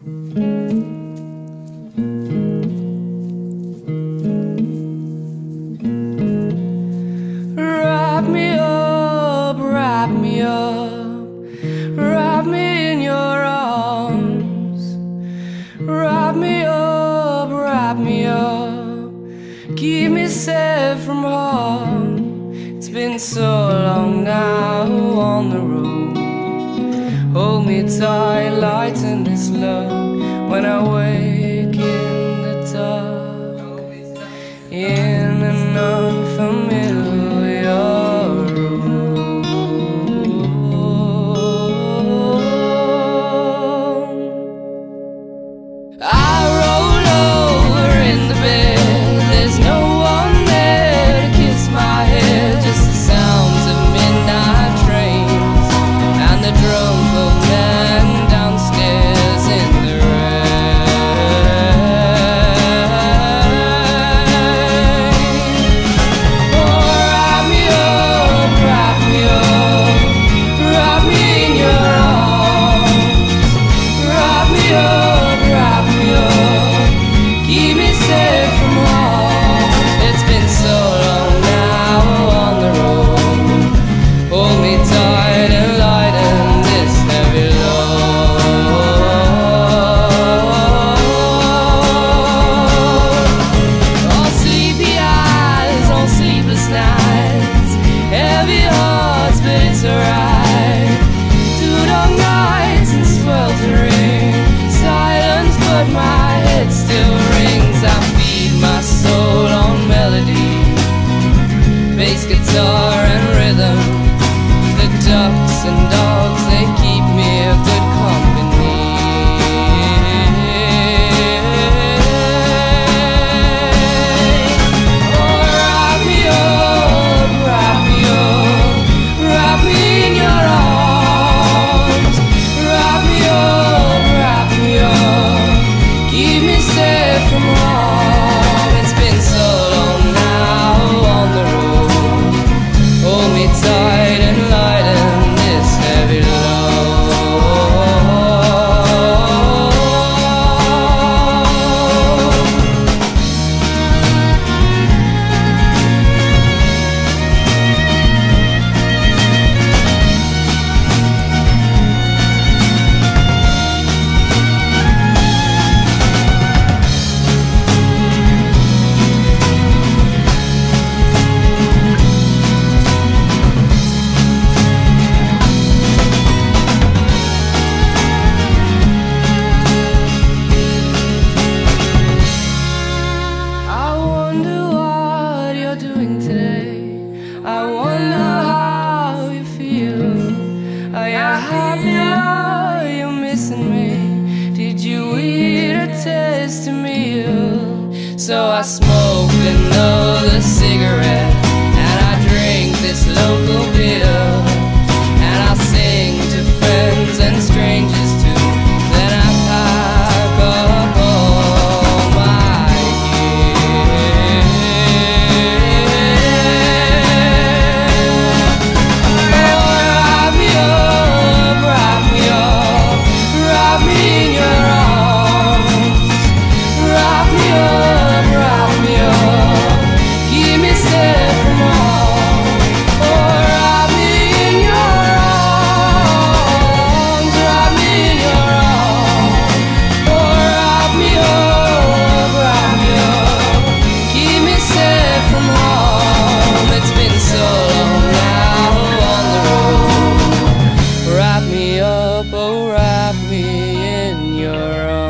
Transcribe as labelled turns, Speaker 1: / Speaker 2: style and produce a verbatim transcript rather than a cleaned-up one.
Speaker 1: Wrap me up, wrap me up, wrap me in your arms. Wrap me up, wrap me up, keep me safe from harm. It's been so long now on the road. Hold me tight, lighten this load when I wake in the dark, in an unfamiliar guitar and rhythm, the ducks and dogs, they keep me a good company. Oh, wrap me up, wrap me up, wrap me in your arms. Wrap me up, wrap me up, keep me safe from harm. It's been so long now on the road. Hold me tight and lighten this heavy load. I wonder how you feel. Are you happy? Are you missing me? Did you eat a tasty meal? So I smoke another cigarette and I drink this local beer, and I sing to friends and strangers too. Then I pack up all my gear. Oh, wrap me in your arms.